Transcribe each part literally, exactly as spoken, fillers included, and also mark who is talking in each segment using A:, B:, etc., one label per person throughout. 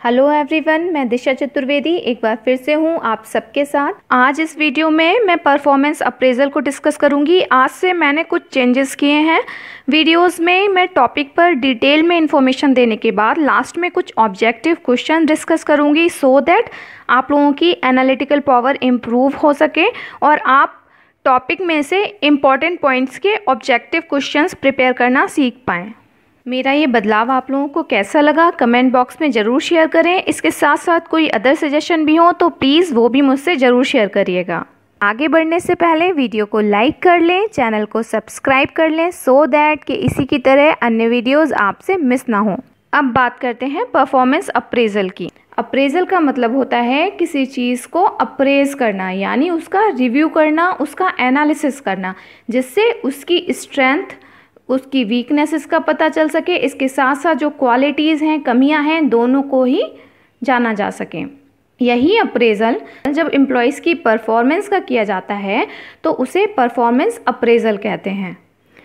A: Hello everyone, मैं दिशा चतुर्वेदी एक बार फिर से हूँ आप सबके साथ। आज इस वीडियो में मैं परफॉर्मेंस अप्रेजल को डिस्कस करूँगी। आज से मैंने कुछ चेंजेस किए हैं वीडियोस में। मैं टॉपिक पर डिटेल में इंफॉर्मेशन देने के बाद लास्ट में कुछ ऑब्जेक्टिव क्वेश्चन डिस्कस करूँगी सो दैट आप लोगों की एनालिटिकल पावर इम्प्रूव हो सके और आप टॉपिक में से इम्पॉर्टेंट पॉइंट्स के ऑब्जेक्टिव क्वेश्चंस प्रिपेयर करना सीख पाएँ। मेरा ये बदलाव आप लोगों को कैसा लगा कमेंट बॉक्स में ज़रूर शेयर करें। इसके साथ साथ कोई अदर सजेशन भी हो तो प्लीज़ वो भी मुझसे ज़रूर शेयर करिएगा। आगे बढ़ने से पहले वीडियो को लाइक कर लें, चैनल को सब्सक्राइब कर लें सो दैट कि इसी की तरह अन्य वीडियोज़ आपसे मिस ना हो। अब बात करते हैं परफॉर्मेंस अप्रेजल की। अप्रेजल का मतलब होता है किसी चीज़ को अप्रेज करना, यानी उसका रिव्यू करना, उसका एनालिसिस करना, जिससे उसकी स्ट्रेंथ, उसकी वीकनेसेस का पता चल सके। इसके साथ साथ जो क्वालिटीज़ हैं, कमियां हैं, दोनों को ही जाना जा सके। यही अप्रेजल जब एम्प्लॉयज़ की परफॉर्मेंस का किया जाता है तो उसे परफॉर्मेंस अप्रेजल कहते हैं,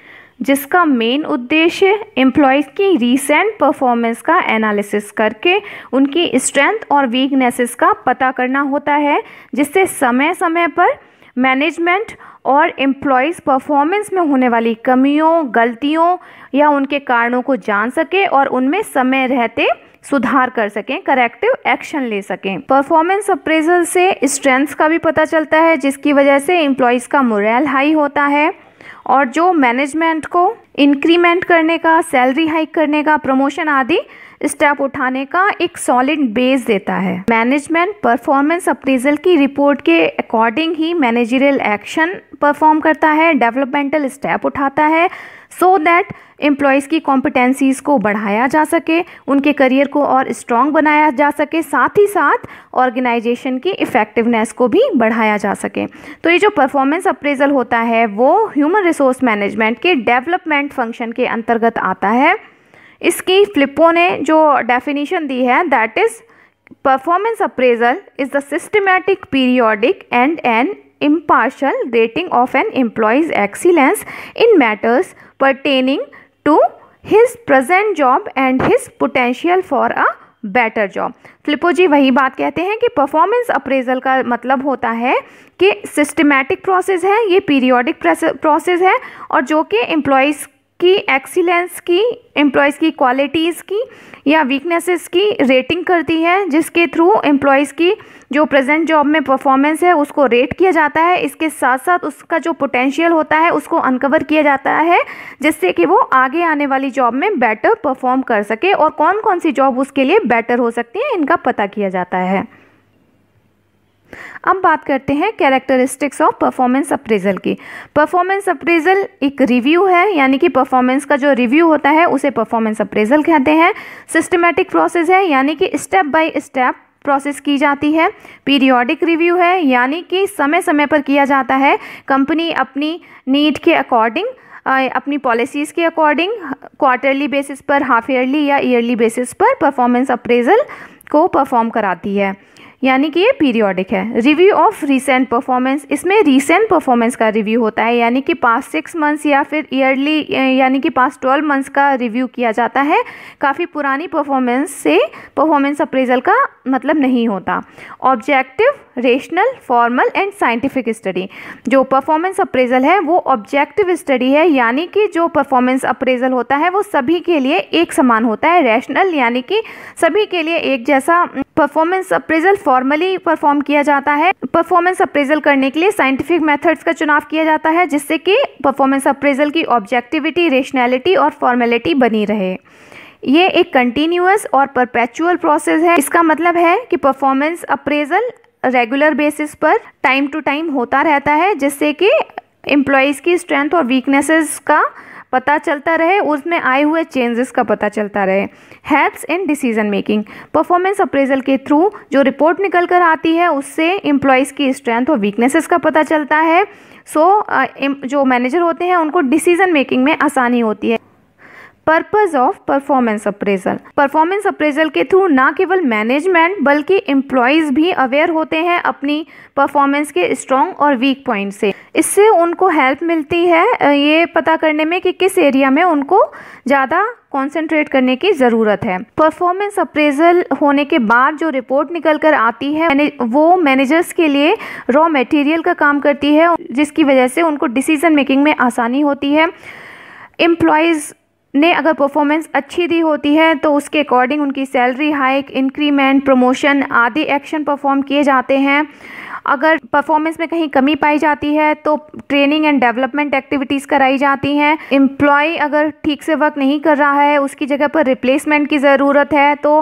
A: जिसका मेन उद्देश्य एम्प्लॉयज़ की रीसेंट परफॉर्मेंस का एनालिसिस करके उनकी स्ट्रेंथ और वीकनेसेस का पता करना होता है, जिससे समय समय पर मैनेजमेंट और एम्प्लॉयज़ परफॉर्मेंस में होने वाली कमियों, गलतियों या उनके कारणों को जान सके और उनमें समय रहते सुधार कर सकें, करेक्टिव एक्शन ले सकें। परफॉर्मेंस अप्रेजल से स्ट्रेंथ्स का भी पता चलता है, जिसकी वजह से एम्प्लॉयज़ का मोरल हाई होता है और जो मैनेजमेंट को इंक्रीमेंट करने का, सैलरी हाइक करने का, प्रमोशन आदि स्टेप उठाने का एक सॉलिड बेस देता है। मैनेजमेंट परफॉर्मेंस अप्रेजल की रिपोर्ट के अकॉर्डिंग ही मैनेजरियल एक्शन परफॉर्म करता है, डेवलपमेंटल स्टेप उठाता है सो दैट एम्प्लॉयज़ की कॉम्पिटेंसीज़ को बढ़ाया जा सके, उनके करियर को और स्ट्रॉन्ग बनाया जा सके, साथ ही साथ ऑर्गेनाइजेशन की इफ़ेक्टिवनेस को भी बढ़ाया जा सके। तो ये जो परफॉर्मेंस अप्रेजल होता है वो ह्यूमन रिसोर्स मैनेजमेंट के डेवलपमेंट फंक्शन के अंतर्गत आता है। इसकी फ्लिपो ने जो डेफिनेशन दी है that is performance appraisal is the systematic, periodic and an impartial rating of an employee's excellence in matters pertaining to his present job and his potential for a better job। Flippo ji वही बात कहते हैं कि performance appraisal का मतलब होता है कि सिस्टमैटिक प्रोसेस है, ये पीरियोडिक प्रोसेस है और जो कि एम्प्लॉयज़ की एक्सीलेंस की, एम्प्लॉयज़ की क्वालिटीज़ की या वीकनेसेस की रेटिंग करती है, जिसके थ्रू एम्प्लॉयज़ की जो प्रेजेंट जॉब में परफॉर्मेंस है उसको रेट किया जाता है। इसके साथ साथ उसका जो पोटेंशियल होता है उसको अनकवर किया जाता है, जिससे कि वो आगे आने वाली जॉब में बेटर परफॉर्म कर सके और कौन कौन सी जॉब उसके लिए बेटर हो सकती है इनका पता किया जाता है। अब बात करते हैं कैरेक्टरिस्टिक्स ऑफ परफॉर्मेंस अप्रेजल की। परफॉर्मेंस अप्रेजल एक रिव्यू है, यानी कि परफॉर्मेंस का जो रिव्यू होता है उसे परफॉर्मेंस अप्रेजल कहते हैं। सिस्टमैटिक प्रोसेस है, यानी कि स्टेप बाय स्टेप प्रोसेस की जाती है। पीरियोडिक रिव्यू है, यानी कि समय समय पर किया जाता है। कंपनी अपनी नीड के अकॉर्डिंग, अपनी पॉलिसीज़ के अकॉर्डिंग क्वार्टरली बेसिस पर, हाफ ईयरली या ईयरली बेसिस पर परफॉर्मेंस अप्रेजल को परफॉर्म कराती है, यानी कि ये पीरियोडिक है। रिव्यू ऑफ रीसेंट परफॉर्मेंस, इसमें रीसेंट परफॉर्मेंस का रिव्यू होता है, यानी कि पास्ट सिक्स मंथ्स या फिर ईयरली यानी कि पास्ट ट्वेल्व मंथ्स का रिव्यू किया जाता है। काफ़ी पुरानी परफॉर्मेंस से परफॉर्मेंस अप्रेजल का मतलब नहीं होता। Objective, rational, formal and scientific study, जो परफॉर्मेंस अप्रेजल है वो ऑब्जेक्टिव स्टडी है, यानी कि जो परफॉर्मेंस अप्रेजल होता है वो सभी के लिए एक समान होता है। रैशनल, यानी कि सभी के लिए एक जैसा। परफॉर्मेंस अप्रेजल फॉर्मली परफॉर्म किया जाता है। परफॉर्मेंस अप्रेजल करने के लिए साइंटिफिक मेथड्स का चुनाव किया जाता है, जिससे कि परफॉर्मेंस अप्रेजल की ऑब्जेक्टिविटी, रेशनैलिटी और फॉर्मेलिटी बनी रहे। ये एक कंटिन्यूअस और परपेचुअल प्रोसेस है। इसका मतलब है कि परफॉर्मेंस अप्रेजल रेगुलर बेसिस पर टाइम टू टाइम होता रहता है, जिससे कि एम्प्लॉयज़ की स्ट्रेंथ और वीकनेसेस का पता चलता रहे, उसमें आए हुए चेंजेस का पता चलता रहे। Helps in decision making, performance appraisal के थ्रू जो रिपोर्ट निकल कर आती है उससे एम्प्लॉयज़ की स्ट्रेंथ और वीकनेसेस का पता चलता है। सो so, जो मैनेजर होते हैं उनको डिसीजन मेकिंग में आसानी होती है। Purpose of performance appraisal. Performance appraisal के थ्रू ना केवल मैनेजमेंट बल्कि एम्प्लॉयज़ भी अवेयर होते हैं अपनी परफॉर्मेंस के स्ट्रॉन्ग और वीक पॉइंट से। इससे उनको हेल्प मिलती है ये पता करने में कि किस एरिया में उनको ज़्यादा कंसंट्रेट करने की ज़रूरत है। परफॉर्मेंस अप्रेजल होने के बाद जो रिपोर्ट निकल कर आती है वो मैनेजर्स के लिए रॉ मटेरियल का काम करती है, जिसकी वजह से उनको डिसीजन मेकिंग में आसानी होती है। एम्प्लॉयज़ ने अगर परफॉर्मेंस अच्छी दी होती है तो उसके अकॉर्डिंग उनकी सैलरी हाइक, इंक्रीमेंट, प्रमोशन आदि एक्शन परफॉर्म किए जाते हैं। अगर परफॉर्मेंस में कहीं कमी पाई जाती है तो ट्रेनिंग एंड डेवलपमेंट एक्टिविटीज़ कराई जाती हैं। एम्प्लॉय अगर ठीक से वर्क नहीं कर रहा है, उसकी जगह पर रिप्लेसमेंट की ज़रूरत है, तो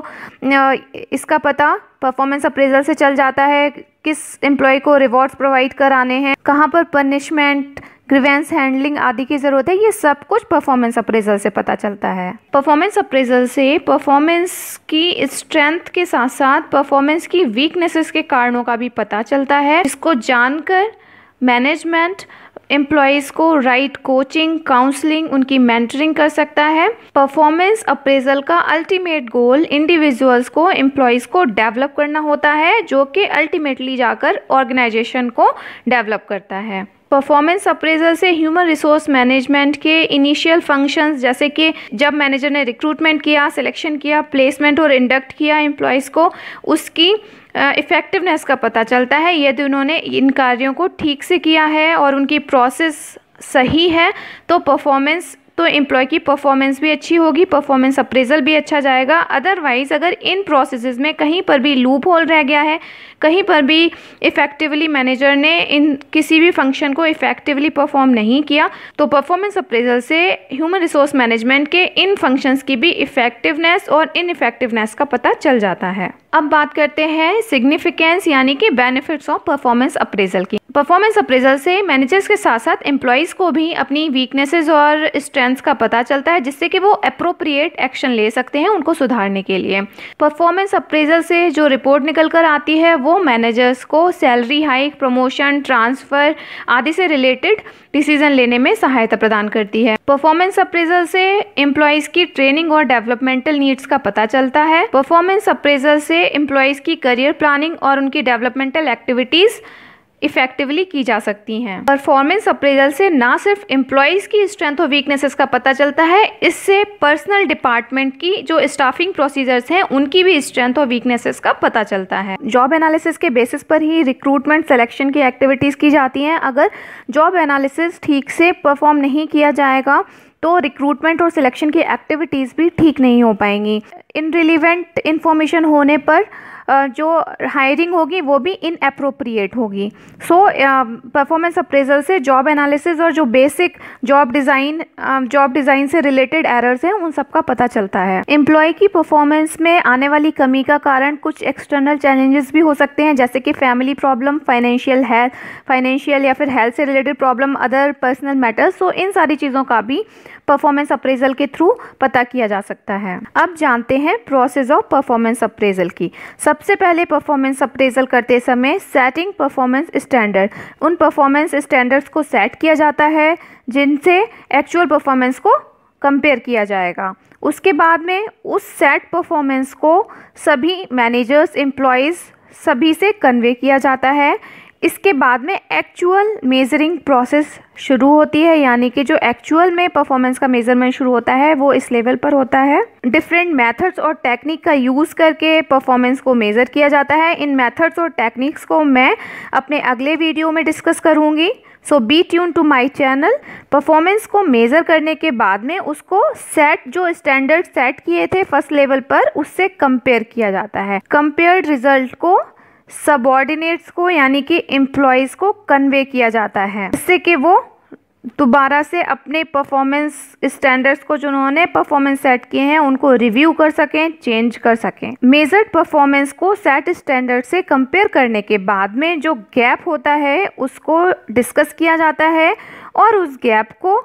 A: इसका पता परफॉर्मेंस अप्रेजल से चल जाता है। किस एम्प्लॉय को रिवॉर्ड्स प्रोवाइड कराने हैं, कहाँ पर पनिशमेंट, ग्रीवेंस हैंडलिंग आदि की ज़रूरत है, ये सब कुछ परफॉर्मेंस अप्रेजल से पता चलता है। परफॉर्मेंस अप्रेजल से परफॉर्मेंस की स्ट्रेंथ के साथ साथ परफॉर्मेंस की वीकनेसेस के कारणों का भी पता चलता है। इसको जानकर मैनेजमेंट एम्प्लॉयज़ को राइट कोचिंग, काउंसलिंग, उनकी मेंटरिंग कर सकता है। परफॉर्मेंस अप्रेजल का अल्टीमेट गोल इंडिविजुअल्स को, एम्प्लॉयज़ को डेवलप करना होता है, जो कि अल्टीमेटली जाकर ऑर्गेनाइजेशन को डेवलप करता है। परफॉर्मेंस अप्रेजल से ह्यूमन रिसोर्स मैनेजमेंट के इनिशियल फंक्शंस, जैसे कि जब मैनेजर ने रिक्रूटमेंट किया, सिलेक्शन किया, प्लेसमेंट और इंडक्ट किया एम्प्लॉयज़ को, उसकी इफ़ेक्टिवनेस का पता चलता है। यदि उन्होंने इन कार्यों को ठीक से किया है और उनकी प्रोसेस सही है तो परफॉर्मेंस तो एम्प्लॉय की परफॉर्मेंस भी अच्छी होगी, परफॉर्मेंस अप्रेजल भी अच्छा जाएगा। अदरवाइज़ अगर इन प्रोसेसेस में कहीं पर भी लूप होल रह गया है, कहीं पर भी इफ़ेक्टिवली मैनेजर ने इन किसी भी फंक्शन को इफ़ेक्टिवली परफॉर्म नहीं किया, तो परफॉर्मेंस अप्रेजल से ह्यूमन रिसोर्स मैनेजमेंट के इन फंक्शंस की भी इफ़ेक्टिवनेस और इनइफेक्टिवनेस का पता चल जाता है। अब बात करते हैं सिग्निफिकेंस यानी कि बेनिफिट्स ऑफ परफॉर्मेंस अप्रेजल की। परफॉर्मेंस अप्रेजल से मैनेजर्स के साथ साथ एम्प्लॉयज़ को भी अपनी वीकनेसेस और स्ट्रेंथ्स का पता चलता है, जिससे कि वो अप्रोप्रिएट एक्शन ले सकते हैं उनको सुधारने के लिए। परफॉर्मेंस अप्रेजल से जो रिपोर्ट निकल कर आती है वो मैनेजर्स को सैलरी हाइक, प्रमोशन, ट्रांसफ़र आदि से रिलेटेड डिसीजन लेने में सहायता प्रदान करती है। परफॉर्मेंस अप्रेजल से एम्प्लॉयज़ की ट्रेनिंग और डेवलपमेंटल नीड्स का पता चलता है। परफॉर्मेंस अप्रेजल से एम्प्लॉयज़ की करियर प्लानिंग और उनकी डेवलपमेंटल एक्टिविटीज़ इफेक्टिवली की जा सकती हैं। परफॉर्मेंस अप्रेजल से ना सिर्फ एम्प्लॉयज़ की स्ट्रेंथ और वीकनेसेस का पता चलता है, इससे पर्सनल डिपार्टमेंट की जो स्टाफिंग प्रोसीजर्स हैं उनकी भी स्ट्रेंथ और वीकनेसेस का पता चलता है। जॉब एनालिसिस के बेसिस पर ही रिक्रूटमेंट सिलेक्शन की एक्टिविटीज़ की जाती हैं। अगर जॉब एनालिसिस ठीक से परफॉर्म नहीं किया जाएगा तो रिक्रूटमेंट और सिलेक्शन की एक्टिविटीज़ भी ठीक नहीं हो पाएंगी। इनरिलीवेंट इन्फॉर्मेशन होने पर जो हायरिंग होगी वो भी इनअप्रोप्रिएट होगी। सो परफॉर्मेंस अप्रेजल से जॉब एनालिसिस और जो basic job design job design से रिलेटेड एरर्स हैं उन सब का पता चलता है। एम्प्लॉय की परफॉर्मेंस में आने वाली कमी का कारण कुछ एक्सटर्नल चैलेंजेस भी हो सकते हैं, जैसे कि family problem, financial health financial या फिर हेल्थ से related problem, other personal matters. So इन सारी चीज़ों का भी परफॉर्मेंस अप्रेजल के थ्रू पता किया जा सकता है। अब जानते हैं प्रोसेस ऑफ परफॉर्मेंस अप्रेजल की। सबसे पहले परफॉर्मेंस अप्रेजल करते समय सेटिंग परफॉर्मेंस स्टैंडर्ड, उन परफॉर्मेंस स्टैंडर्ड्स को सेट किया जाता है जिनसे एक्चुअल परफॉर्मेंस को कंपेयर किया जाएगा। उसके बाद में उस सेट परफॉर्मेंस को सभी मैनेजर्स, एम्प्लॉयज़ सभी से कन्वे किया जाता है। इसके बाद में एक्चुअल मेजरिंग प्रोसेस शुरू होती है, यानी कि जो एक्चुअल में परफॉर्मेंस का मेजरमेंट शुरू होता है वो इस लेवल पर होता है। डिफरेंट मेथड्स और टेक्निक का यूज़ करके परफॉर्मेंस को मेज़र किया जाता है। इन मेथड्स और टेक्निक्स को मैं अपने अगले वीडियो में डिस्कस करूँगी। So be tune to my channel. Performance को मेज़र करने के बाद में उसको सेट जो स्टैंडर्ड सेट किए थे फर्स्ट लेवल पर उससे कंपेयर किया जाता है। कंपेयर्ड रिजल्ट को सबऑर्डिनेट्स को यानी कि एम्प्लॉयज़ को कन्वे किया जाता है, जिससे कि वो दोबारा से अपने परफॉर्मेंस स्टैंडर्ड्स को जो उन्होंने परफॉर्मेंस सेट किए हैं उनको रिव्यू कर सकें, चेंज कर सकें। मेजर्ड परफॉर्मेंस को सेट स्टैंडर्ड से कंपेयर करने के बाद में जो गैप होता है उसको डिस्कस किया जाता है और उस गैप को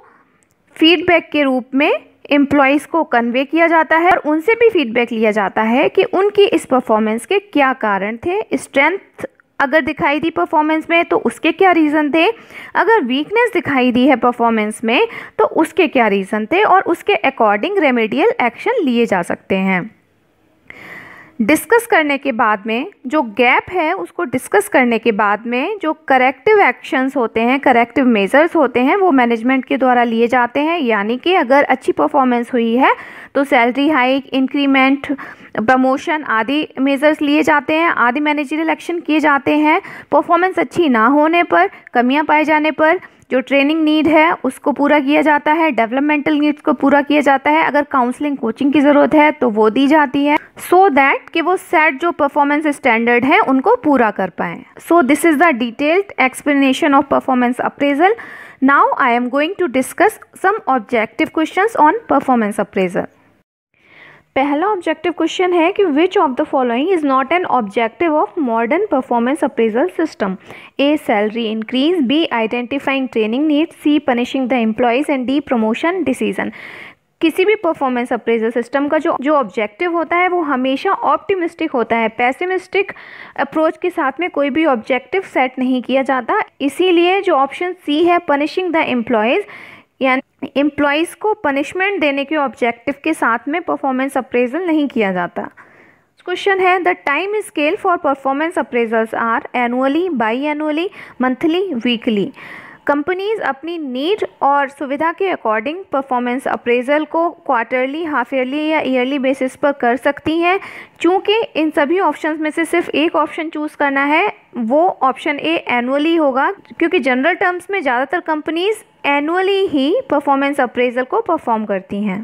A: फीडबैक के रूप में एम्प्लॉयज़ को कन्वे किया जाता है और उनसे भी फीडबैक लिया जाता है कि उनकी इस परफॉर्मेंस के क्या कारण थे, स्ट्रेंथ अगर दिखाई दी परफॉर्मेंस में तो उसके क्या रीज़न थे, अगर वीकनेस दिखाई दी है परफॉर्मेंस में तो उसके क्या रीज़न थे, और उसके अकॉर्डिंग रेमेडियल एक्शन लिए जा सकते हैं। डिस्कस करने के बाद में जो गैप है उसको डिस्कस करने के बाद में जो करेक्टिव एक्शंस होते हैं, करेक्टिव मेजर्स होते हैं, वो मैनेजमेंट के द्वारा लिए जाते हैं। यानी कि अगर अच्छी परफॉर्मेंस हुई है तो सैलरी हाइक, इंक्रीमेंट, प्रमोशन आदि मेजर्स लिए जाते हैं, आदि मैनेजरियल एक्शन किए जाते हैं। परफॉर्मेंस अच्छी ना होने पर, कमियां पाए जाने पर जो ट्रेनिंग नीड है उसको पूरा किया जाता है, डेवलपमेंटल नीड्स को पूरा किया जाता है। अगर काउंसलिंग कोचिंग की ज़रूरत है तो वो दी जाती है, सो दैट कि वो सेट जो परफॉर्मेंस स्टैंडर्ड है उनको पूरा कर पाएँ। So this is the detailed explanation of performance appraisal. Now I am going to discuss some objective questions on performance appraisal. पहला ऑब्जेक्टिव क्वेश्चन है कि which of the following is not an objective of modern performance appraisal system? A salary increase, B identifying training needs, C punishing the employees and D promotion decision. किसी भी performance appraisal system का जो जो objective होता है वो हमेशा optimistic होता है, पेसिमिस्टिक अप्रोच के साथ में कोई भी ऑब्जेक्टिव सेट नहीं किया जाता। इसीलिए जो ऑप्शन सी है पनिशिंग द एम्प्लॉयज़, यानी एम्प्लॉयज़ को पनिशमेंट देने के ऑब्जेक्टिव के साथ में परफॉर्मेंस अप्रेजल नहीं किया जाता। क्वेश्चन है the time scale for performance appraisals are annually, biannually, monthly, weekly. Companies अपनी नीड और सुविधा के अकॉर्डिंग परफॉर्मेंस अप्रेजल को क्वार्टरली, हाफ ईयरली या ईयरली बेसिस पर कर सकती हैं। चूँकि इन सभी ऑप्शंस में से सिर्फ एक ऑप्शन चूज़ करना है, वो ऑप्शन ए एनुअली होगा, क्योंकि जनरल टर्म्स में ज़्यादातर कंपनीज एनुअली ही परफॉर्मेंस अप्रेजल को परफॉर्म करती हैं।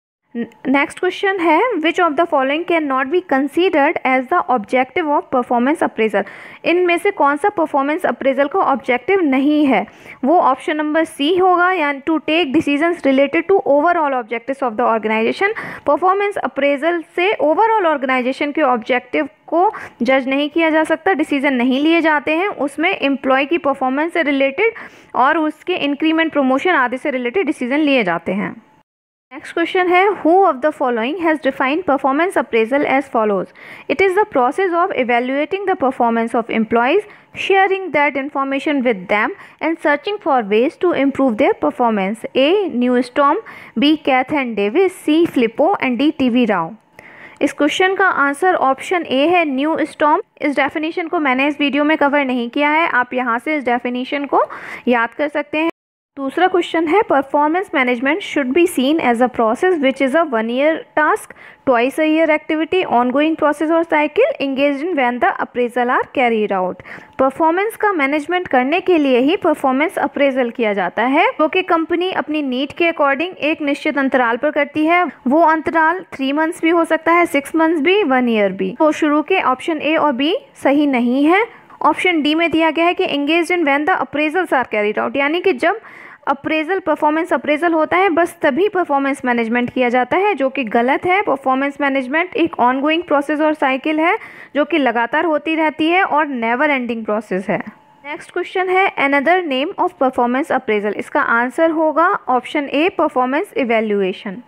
A: नेक्स्ट क्वेश्चन है which of the following can not be considered as the objective of performance appraisal? इनमें से कौन सा परफॉर्मेंस अप्रेजल का ऑब्जेक्टिव नहीं है? वो ऑप्शन नंबर सी होगा, यानी to take decisions related to overall objectives of the organisation. Performance appraisal से ओवरऑल ऑर्गेनाइजेशन के ऑब्जेक्टिव को जज नहीं किया जा सकता, डिसीजन नहीं लिए जाते हैं। उसमें एम्प्लॉय की परफॉर्मेंस से रिलेटेड और उसके इंक्रीमेंट, प्रमोशन आदि से रिलेटेड डिसीजन लिए जाते हैं। नेक्स्ट क्वेश्चन है who of the following has defined performance appraisal as follows? It is the process of evaluating the performance of employees, sharing that information with them and searching for ways to improve their performance. A. Newstorm, B. Kath and Davis, C. Flippo and D. T V Rao. इस question का answer option A है, new storm. इस definition को मैंने इस video में cover नहीं किया है, आप यहाँ से इस डेफिनेशन को याद कर सकते हैं। दूसरा क्वेश्चन है performance management should be seen as a process which is a one year task, twice a year activity, ongoing process और cycle engage in when the appraisal are carried out. Performance का management करने के लिए ही performance appraisal किया जाता है, जो कि कंपनी अपनी नीड के अकॉर्डिंग एक निश्चित अंतराल पर करती है। वो अंतराल थ्री मंथ्स भी हो सकता है, सिक्स मंथ्स भी, वन ईयर भी। तो शुरू के ऑप्शन ए और बी सही नहीं है। ऑप्शन डी में दिया गया है कि engage in when the appraisals are carried out, यानी कि जब अप्रेजल परफॉर्मेंस अप्रेजल होता है बस तभी परफॉर्मेंस मैनेजमेंट किया जाता है, जो कि गलत है। परफॉर्मेंस मैनेजमेंट एक ऑनगोइंग प्रोसेस और साइकिल है जो कि लगातार होती रहती है और नेवर एंडिंग प्रोसेस है। नेक्स्ट क्वेश्चन है another name of performance appraisal. इसका आंसर होगा option A performance evaluation.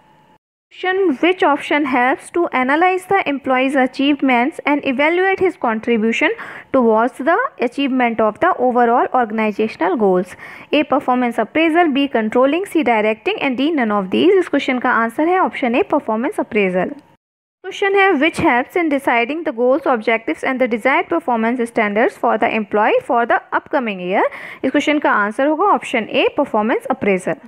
A: Which option helps to analyze the employee's achievements and evaluate his contribution towards the achievement of the overall organizational goals? A. Performance appraisal, B. Controlling, C. Directing and D. None of these. इस question का answer है option A performance appraisal. Question है which helps in deciding the goals, objectives and the desired performance standards for the employee for the upcoming year? इस question का answer होगा option A performance appraisal.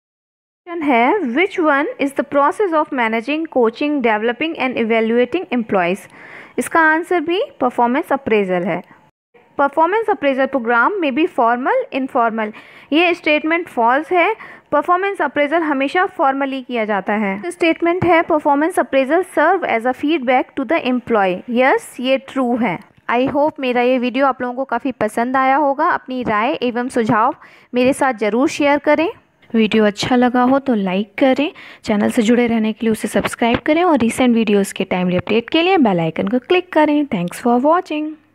A: है which one is the process of managing, coaching, developing and evaluating employees? इसका answer भी performance appraisal है। Performance appraisal program में भी formal, informal, ये स्टेटमेंट फॉल्स है। परफॉर्मेंस अप्रेजल हमेशा फॉर्मली किया जाता है। स्टेटमेंट है performance appraisal serve as a feedback to the employee. Yes, ये ट्रू है। आई होप मेरा ये वीडियो आप लोगों को काफ़ी पसंद आया होगा। अपनी राय एवं सुझाव मेरे साथ ज़रूर शेयर करें। वीडियो अच्छा लगा हो तो लाइक करें, चैनल से जुड़े रहने के लिए उसे सब्सक्राइब करें और रीसेंट वीडियोस के टाइमली अपडेट के लिए बेल आइकन को क्लिक करें। Thanks for watching.